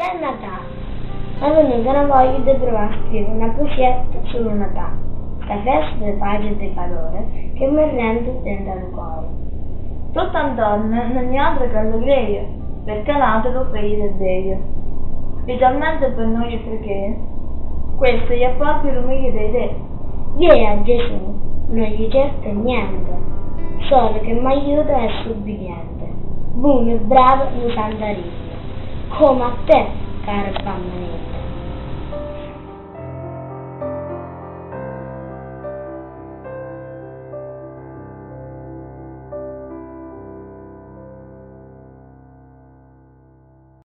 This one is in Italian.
è Natale. Ma l'unica non voglio di provare a scrivere una poesietta sul Natale, la festa di pace e di calore che mi rende dentro il cuore. Tutto intorno non è altro che allegria, perché nato lo figlio di Dio. Specialmente per noi perché questo è proprio il meglio di te. Vieni a Gesù, non gli certo niente, solo che mi aiuta e subbidiente, buono e bravo in Santa Rita, come a te, caro bambino.